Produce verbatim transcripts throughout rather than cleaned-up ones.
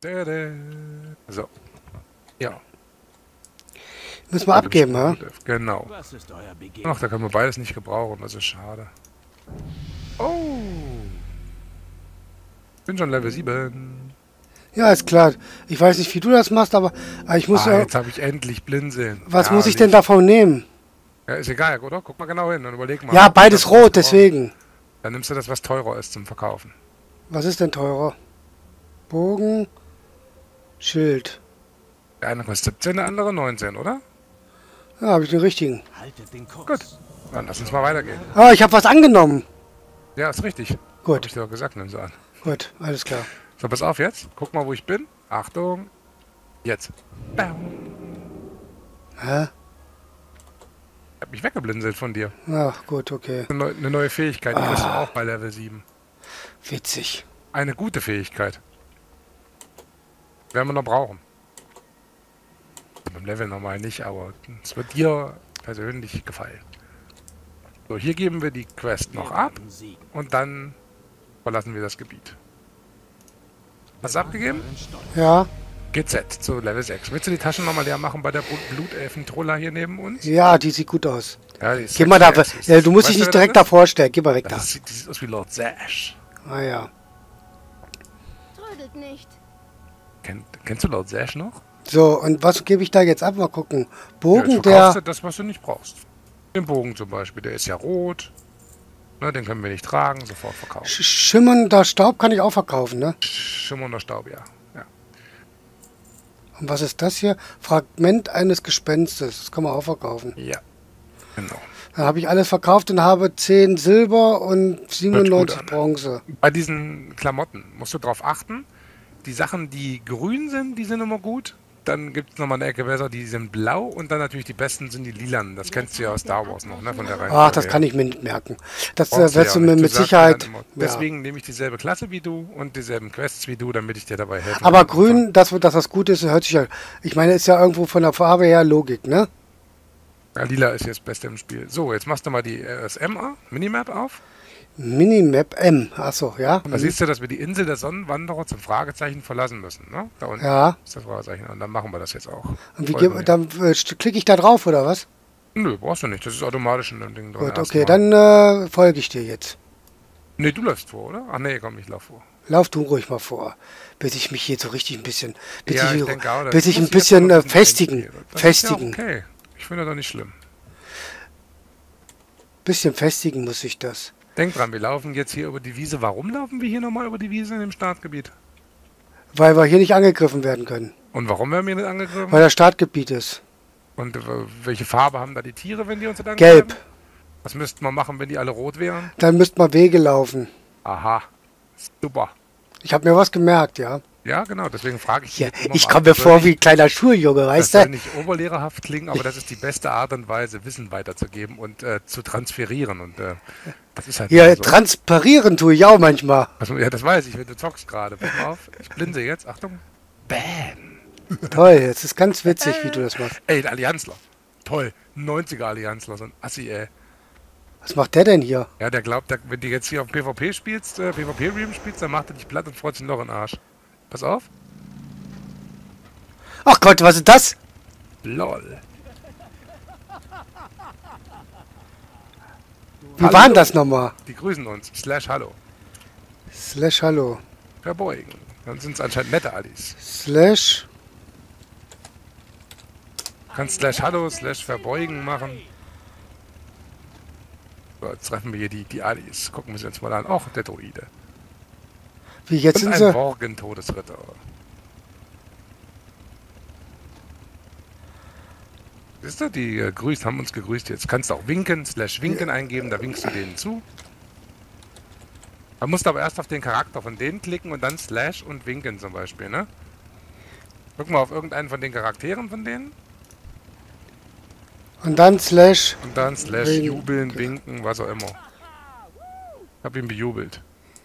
So. Ja. Müssen wir abgeben, ja? Genau. Ach, da können wir beides nicht gebrauchen, das ist schade. Oh! Bin schon Level sieben. Ja, ist klar. Ich weiß nicht, wie du das machst, aber, aber ich muss... Ah, ja, jetzt habe ich endlich Blinzeln. was ja, muss ich denn davon nehmen? Ja, ist egal, oder? Guck mal genau hin und überleg mal. Ja, beides rot, deswegen. Dann nimmst du das, was teurer ist zum Verkaufen. Was ist denn teurer? Bogen, Schild. Der eine kostet siebzehn, der andere neunzehn, oder? Ja, habe ich den richtigen. Gut, dann lass uns mal weitergehen. Ah, ich habe was angenommen. Ja, ist richtig. Gut. Hab ich dir doch gesagt, nimm sie an. Gut, alles klar. So, pass auf jetzt. Guck mal, wo ich bin. Achtung. Jetzt. Bam. Hä? Ich hab mich weggeblinzelt von dir. Ach, gut, okay. Eine, neu, eine neue Fähigkeit, die Ah. kriegst du auch bei Level sieben. Witzig. Eine gute Fähigkeit. Werden wir noch brauchen. Beim Level normal nicht, aber es wird dir persönlich gefallen. So, hier geben wir die Quest noch ab und dann verlassen wir das Gebiet. Hast du abgegeben? Ja. G Z zu Level sechs. Willst du die Taschen nochmal leer machen bei der Blutelfen-Troller hier neben uns? Ja, die sieht gut aus. Ja, die ist Geh mal da. sexy. Ja, du musst Weißt dich nicht wer direkt das ist? davor stellen. Geh mal weg da. Das sieht, die sieht aus wie Lord Zash. Ah ja. Trödelt nicht. Kennt, kennst du Lord Zash noch? So, und was gebe ich da jetzt ab? Mal gucken. Ja, Bogen, jetzt verkaufst der... du das, was du nicht brauchst. Den Bogen zum Beispiel, der ist ja rot. Ne, den können wir nicht tragen, sofort verkaufen. Sch schimmernder Staub kann ich auch verkaufen, ne? Schimmernder Staub, ja. ja. Und was ist das hier? Fragment eines Gespenstes. Das kann man auch verkaufen. Ja, genau. Dann habe ich alles verkauft und habe zehn Silber und siebenundneunzig an. Bronze. Bei diesen Klamotten musst du darauf achten, die Sachen, die grün sind, die sind immer gut. Dann gibt es nochmal eine Ecke besser, die sind blau. Und dann natürlich die besten sind die lilanen. Das kennst du ja aus Star Wars noch, ne? Von der Reihenfolge. Ach, das kann ich mir nicht merken. Das äh, Brauchst wirst ja du auch mir nicht. mit Du sagst Sicherheit... mir dann immer, Ja. Deswegen nehme ich dieselbe Klasse wie du und dieselben Quests wie du, damit ich dir dabei helfe. Aber grün, dass, dass das gut ist, hört sich ja... Ich meine, ist ja irgendwo von der Farbe her Logik, ne? Ja, lila ist jetzt das Beste im Spiel. So, jetzt machst du mal die R S M A, Minimap auf. Minimap M. Achso, ja. Und da siehst du, dass wir die Insel der Sonnenwanderer zum Fragezeichen verlassen müssen. Ne? Da unten Ja. ist das Fragezeichen. Und dann machen wir das jetzt auch. Und wie Folgen geb, mir. dann äh, klicke ich da drauf, oder was? Nö, brauchst du nicht. Das ist automatisch in dem Ding drin. Gut, erstmal. okay, dann äh, folge ich dir jetzt. Nee, du läufst vor, oder? Ach nee, komm, ich lauf vor. Lauf du ruhig mal vor, bis ich mich hier so richtig ein bisschen... Bis Ja, ich, ich denke auch, das bis ich muss ein jetzt bisschen noch äh, ein bisschen festigen. einspielen. Das Festigen. Ist ja okay. Ich finde das doch nicht schlimm. Bisschen festigen muss ich das. Denk dran, wir laufen jetzt hier über die Wiese. Warum laufen wir hier nochmal über die Wiese in dem Startgebiet? Weil wir hier nicht angegriffen werden können. Und warum werden wir nicht angegriffen? Weil das Startgebiet ist. Und äh, welche Farbe haben da die Tiere, wenn die uns dann angreifen? Gelb. Was müssten wir machen, wenn die alle rot wären? Dann müsste man Wege laufen. Aha, super. Ich habe mir was gemerkt, ja. Ja, genau, deswegen frage ich Ja, jetzt immer ich mal, komme mir das soll vor nicht- wie ein kleiner Schuljunge, weißt Das soll du? nicht oberlehrerhaft klingen, aber das ist die beste Art und Weise, Wissen weiterzugeben und äh, zu transferieren. Und äh, das ist halt Ja, so. transparieren tue ich auch manchmal. Also, ja, das weiß ich, wenn du zockst gerade. Pass mal auf, ich blinze jetzt. Achtung. Bam. Toll, es ist ganz witzig, wie du das machst. Ey, der Allianzler. Toll. neunziger Allianzler, so ein Assi, ey. Was macht der denn hier? Ja, der glaubt, der, wenn du jetzt hier auf PvP spielst, äh, PvP-Realm spielst, dann macht er dich platt und freut sich noch in den Arsch. Pass auf. Ach Gott, was ist das? Lol. Wie Hallo. war denn das nochmal? Die grüßen uns. Slash Hallo. Slash Hallo. Verbeugen. Dann sind es anscheinend nette Allis. Slash. Du kannst Slash Hallo, Slash Verbeugen machen. So, jetzt treffen wir hier die, die Allis. Gucken wir sie uns mal an. Och, der Druide. Wie jetzt Und sind ein sie? Worgen-Todesritter. Siehst du, die äh, grüßt, haben uns gegrüßt. Jetzt kannst du auch winken, slash winken eingeben, da winkst du denen zu. Man musst aber erst auf den Charakter von denen klicken und dann slash und winken zum Beispiel, ne? Guck mal auf irgendeinen von den Charakteren von denen. Und dann Slash. Und dann slash Winken. jubeln, winken, was auch immer. Hab ihn bejubelt.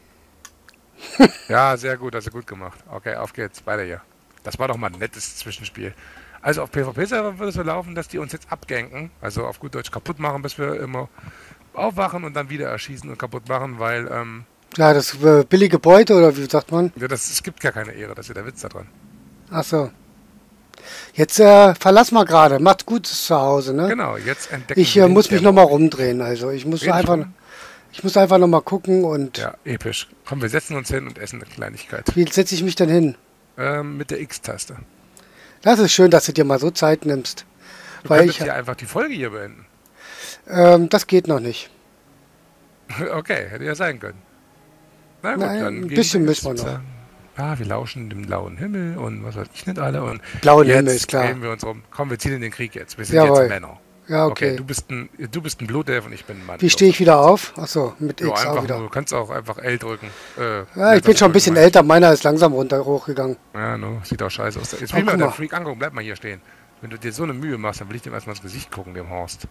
Ja, sehr gut, hast du gut gemacht. Okay, auf geht's, weiter hier. Das war doch mal ein nettes Zwischenspiel. Also auf PvP-Server würde es so laufen, dass die uns jetzt abganken, also auf gut Deutsch kaputt machen, bis wir immer aufwachen und dann wieder erschießen und kaputt machen, weil ähm, Ja, das äh, billige Beute, oder wie sagt man? Ja, das, es gibt gar keine Ehre, das ist ja der Witz da dran. Ach so. Jetzt äh, verlass mal gerade. Macht Gutes zu Hause, ne? Genau, jetzt entdecken Ich wir äh, den muss mich Dämon. nochmal rumdrehen. Also ich muss Dreh dich einfach, um. ich muss einfach nochmal gucken und Ja, episch. Komm, wir setzen uns hin und essen eine Kleinigkeit. wie setze ich mich denn hin? Ähm, mit der X-Taste. Das ist schön, dass du dir mal so Zeit nimmst. Du Weil könntest ich, hier einfach die Folge hier beenden. ähm, das geht noch nicht. Okay, hätte ja sein können. Na gut, Nein, dann ein gehen bisschen wir müssen wir jetzt, noch. äh, ja, wir lauschen dem blauen Himmel und was weiß ich nicht alle. Und Blauen jetzt Himmel ist klar. drehen wir uns um. Komm, wir ziehen in den Krieg jetzt. Wir sind Jawohl. jetzt Männer. Ja, Okay, okay. du bist ein, du bist ein Blutelf und ich bin ein Mann. Wie Los. stehe ich wieder auf? Achso, mit Ja, X auch einfach wieder. nur, du kannst auch einfach L drücken. Äh, Ja, ich bin schon ein bisschen mein- älter. Meiner ist langsam runter hochgegangen. Ja, no, sieht auch scheiße aus. Jetzt Oh, will mal guck der mal. Freak angucken, bleib mal hier stehen. Wenn du dir so eine Mühe machst, dann will ich dem erstmal ins Gesicht gucken, dem Horst.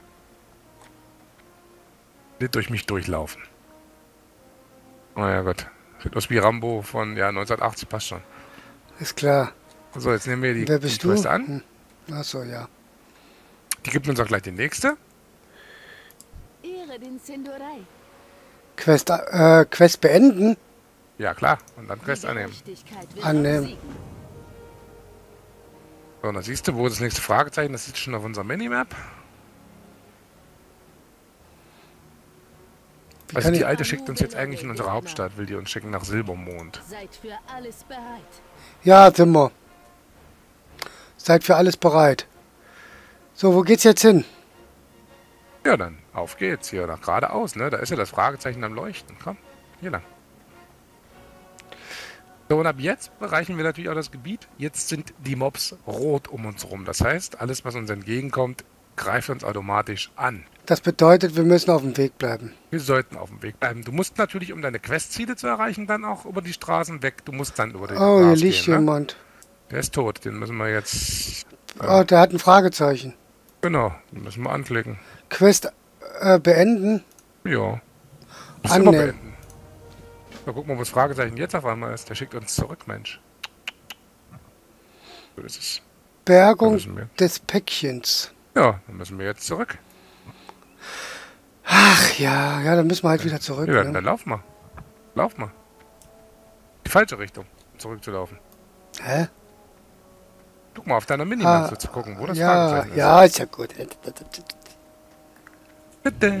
Nicht durch mich durchlaufen. Oh ja Gott. Sieht aus wie Rambo von ja, neunzehnhundertachtzig, passt schon. Ist klar. So, jetzt nehmen wir die, Wer die bist du? Quest an. Hm. Achso, ja. Die gibt uns auch gleich die nächste. Ehre den Sindorai. Quest, äh, Quest beenden? Ja klar. Und dann Quest Die annehmen. Gerechtigkeit will Annehmen. siegen. So, und dann siehst du, wo ist das nächste Fragezeichen? Das ist schon auf unserer Minimap. Wie Also kann die ich, Alte schickt uns jetzt eigentlich in unsere Hauptstadt, will die uns schicken nach Silbermond. Seid für alles bereit. ja, sind wir. Seid für alles bereit. So, wo geht's jetzt hin? Ja, dann auf geht's hier nach geradeaus, ne? Da ist ja das Fragezeichen am Leuchten. Komm, hier lang. So, und ab jetzt erreichen wir natürlich auch das Gebiet. Jetzt sind die Mobs rot um uns rum. Das heißt, alles, was uns entgegenkommt, greift uns automatisch an. Das bedeutet, wir müssen auf dem Weg bleiben. Wir sollten auf dem Weg bleiben. Du musst natürlich, um deine Questziele zu erreichen, dann auch über die Straßen weg. Du musst dann über den Oh, hier Gras liegt gehen, ne? jemand. Der ist tot. Den müssen wir jetzt... Oh, der hat ein Fragezeichen. Genau, den müssen wir anklicken. Quest äh, beenden. Ja. Das Annehmen. immer beenden. So, guck mal, wo das Fragezeichen jetzt auf einmal ist. Der schickt uns zurück, Mensch. So ist es. Bergung müssen wir. des Päckchens. Ja, dann müssen wir jetzt zurück. Ach ja, ja, dann müssen wir halt wieder zurück. Ja, dann, Ne? dann lauf mal. Lauf mal. Die falsche Richtung, um zurückzulaufen. Hä? Guck mal auf deiner Minimap Ah, so zu gucken, wo das ja, Fragezeichen ist. ja, ist ja gut. Bitte.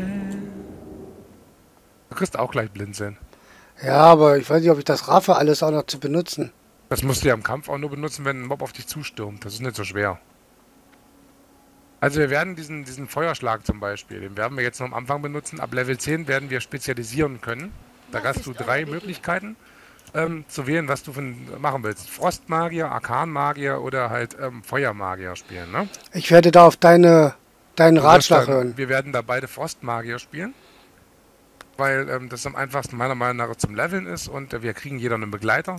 Du kriegst auch gleich Blinzeln. Ja, aber ich weiß nicht, ob ich das raffe, alles auch noch zu benutzen. Das musst du ja im Kampf auch nur benutzen, wenn ein Mob auf dich zustürmt. Das ist nicht so schwer. Also wir werden diesen, diesen Feuerschlag zum Beispiel, den werden wir jetzt noch am Anfang benutzen. Ab Level zehn werden wir spezialisieren können. Da Was hast du ist drei euer Weg? Möglichkeiten ähm, zu wählen, was du von, machen willst. Frostmagier, Arkanmagier oder halt ähm, Feuermagier spielen. Ne? Ich werde da auf deine, deinen Du wirst Ratschlag dann, hören. wir werden da beide Frostmagier spielen, weil ähm, das am einfachsten meiner Meinung nach zum Leveln ist und äh, wir kriegen jeder einen Begleiter.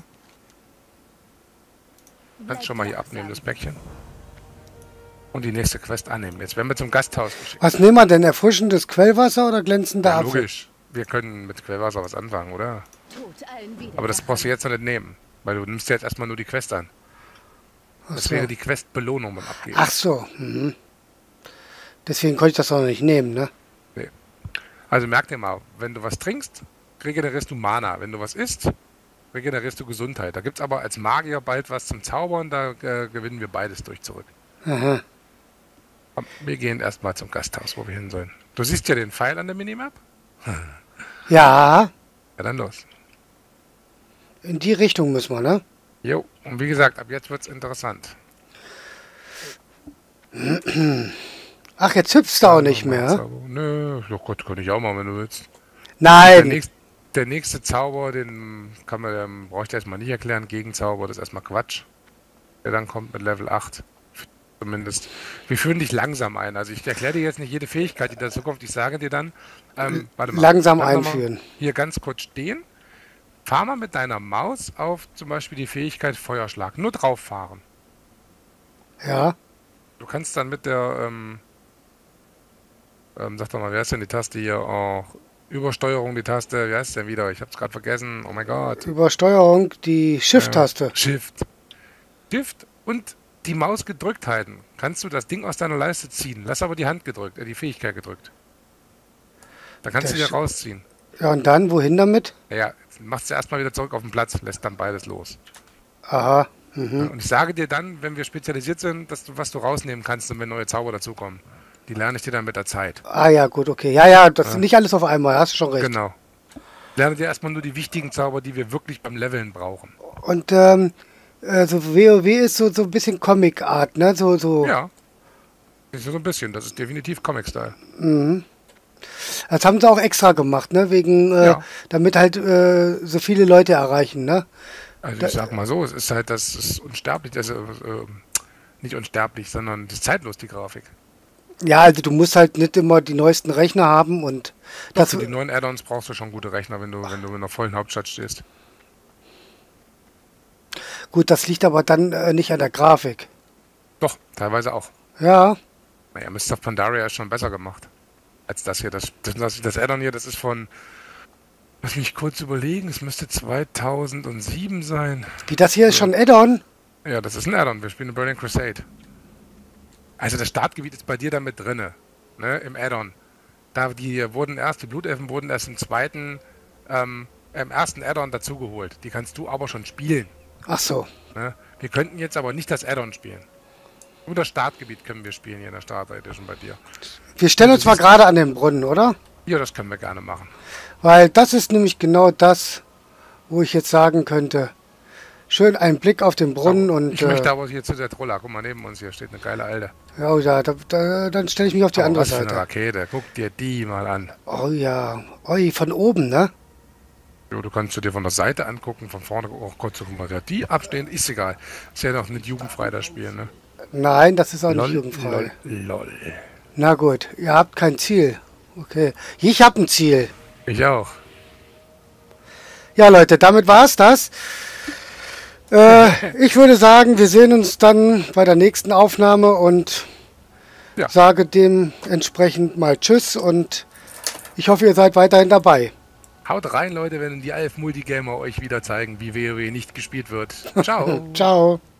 Kannst Bleibt schon mal hier wachsam. abnehmen, das Päckchen. Und die nächste Quest annehmen. Jetzt werden wir zum Gasthaus geschickt. Was nehmen wir denn? Erfrischendes Quellwasser oder glänzender Ja, Apfel? logisch. Wir können mit Quellwasser was anfangen, oder? Tod allen Aber das brauchst du jetzt noch nicht nehmen. Weil du nimmst jetzt erstmal nur die Quest an. Ach Das so. wäre die Quest-Belohnung beim Abgeben. Ach so. Mhm. Deswegen konnte ich das auch noch nicht nehmen, ne? Also merk dir mal, wenn du was trinkst, regenerierst du Mana. Wenn du was isst, regenerierst du Gesundheit. Da gibt es aber als Magier bald was zum Zaubern, da äh, gewinnen wir beides durch zurück. Aha. Komm, wir gehen erstmal zum Gasthaus, wo wir hin sollen. Du siehst ja den Pfeil an der Minimap? Ja, Ja, dann los. in die Richtung müssen wir, ne? Jo, und wie gesagt, ab jetzt wird's interessant. Ach, jetzt hüpfst du auch nicht mehr. Zauber. Nö, oh Gott, kann ich auch mal, wenn du willst. Der, Nein. nächst, der nächste Zauber, den kann man, ähm, brauche ich erstmal nicht erklären. Gegenzauber, das ist erstmal Quatsch. Der dann kommt mit Level acht. Zumindest. Wir führen dich langsam ein. Also ich erkläre dir jetzt nicht jede Fähigkeit, die dazu kommt. Ich sage dir dann, ähm, warte mal. Langsam Bleib noch mal einführen. Hier ganz kurz stehen. Fahr mal mit deiner Maus auf zum Beispiel die Fähigkeit Feuerschlag. Nur drauf fahren. Ja. Du kannst dann mit der, ähm, ähm, sag doch mal, wer ist denn die Taste hier? Oh, Übersteuerung, die Taste, wie heißt denn wieder? Ich hab's gerade vergessen. Oh mein Gott. Übersteuerung, die Shift-Taste. Ja, Shift. Shift und die Maus gedrückt halten. Kannst du das Ding aus deiner Leiste ziehen. Lass aber die Hand gedrückt, äh, die Fähigkeit gedrückt. Dann kannst Der du die Sch- rausziehen. Ja, und dann, wohin damit? Naja, machst du erstmal wieder zurück auf den Platz, lässt dann beides los. Aha. Mhm. Und ich sage dir dann, wenn wir spezialisiert sind, dass du, was du rausnehmen kannst und wenn neue Zauber dazukommen. Die lerne ich dir dann mit der Zeit. Ah ja, gut, okay. Ja, ja, das Ja. ist nicht alles auf einmal, hast du schon recht. Genau. Ich lerne dir erstmal nur die wichtigen Zauber, die wir wirklich beim Leveln brauchen. Und ähm, also WoW ist so, so ein bisschen Comic-Art, ne? So, so. Ja. Ist so ein bisschen, das ist definitiv Comic-Style. Mhm. Das haben sie auch extra gemacht, ne? Wegen, äh, Ja. damit halt äh, so viele Leute erreichen, ne? Also Da- ich sag mal so, es ist halt, das ist unsterblich, also äh, nicht unsterblich, sondern das ist zeitlos, die Grafik. Ja, also du musst halt nicht immer die neuesten Rechner haben und das. Für die neuen Add-ons brauchst du schon gute Rechner, wenn du, wenn du in einer vollen Hauptstadt stehst. Gut, das liegt aber dann äh, nicht an der Grafik. Doch, teilweise auch. Ja, Naja, Mister of Pandaria ist schon besser gemacht. Als das hier. Das, das, das, das Add-on hier, das ist von, lass mich kurz überlegen, es müsste zweitausendsieben sein. wie das hier ist schon Add-on. Ja, das ist ein Add-on, wir spielen Burning Crusade. Also das Startgebiet ist bei dir damit drinne, ne, im Add-on. Da die wurden erst, die Blutelfen wurden erst im zweiten, ähm, im ersten Add-on dazugeholt. Die kannst du aber schon spielen. Ach so. Ne? Wir könnten jetzt aber nicht das Add-on spielen. Nur das Startgebiet können wir spielen hier in der Starter Edition bei dir. Wir stellen uns mal gerade an den Brunnen, oder? Ja, das können wir gerne machen. Weil das ist nämlich genau das, wo ich jetzt sagen könnte. Schön einen Blick auf den Brunnen und. Ich möchte äh, aber hier zu der Troller. Guck mal, neben uns hier steht eine geile Alte. ja, ja, da, da, dann stelle ich mich auf die Oh, andere was für eine Seite. Rakete. Guck dir die mal an. Oh ja. Oi, von oben, ne? Jo, du kannst du dir von der Seite angucken, von vorne. Oh Gott, so guck mal, ja, die abstehen, ist egal. Ist ja noch nicht jugendfrei, das Spiel, ne? Nein, das ist auch Lol, nicht jugendfrei. lol, lol. Na gut, ihr habt kein Ziel. Okay. Ich habe ein Ziel. Ich auch. Ja, Leute, damit war's das. Äh, ich würde sagen, wir sehen uns dann bei der nächsten Aufnahme und Ja. sage dementsprechend mal Tschüss und ich hoffe, ihr seid weiterhin dabei. Haut rein, Leute, wenn die Alf Multigamer euch wieder zeigen, wie WoW nicht gespielt wird. Ciao. Ciao.